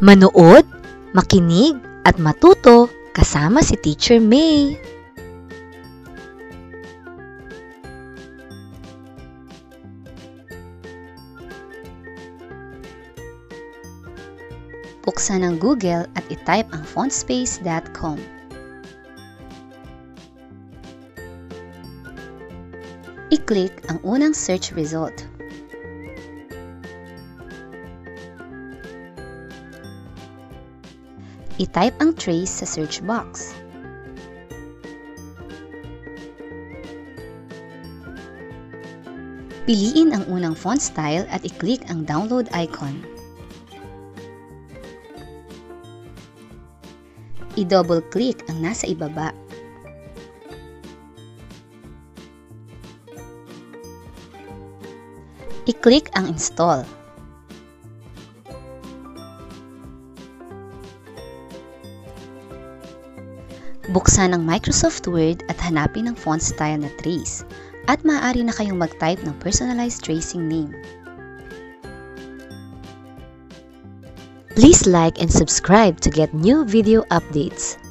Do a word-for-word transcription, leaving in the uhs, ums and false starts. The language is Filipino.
Manood, makinig, at matuto kasama si Teacher May. Buksan ang Google at i-type ang fontspace dot com. I-click ang unang search result. I-type ang trace sa search box. Piliin ang unang font style at i-click ang download icon. I-double-click ang nasa ibaba. I-click ang install. Buksan ang Microsoft Word at hanapin ang font style na trace. At maaari na kayong mag-type ng personalized tracing name. Please like and subscribe to get new video updates.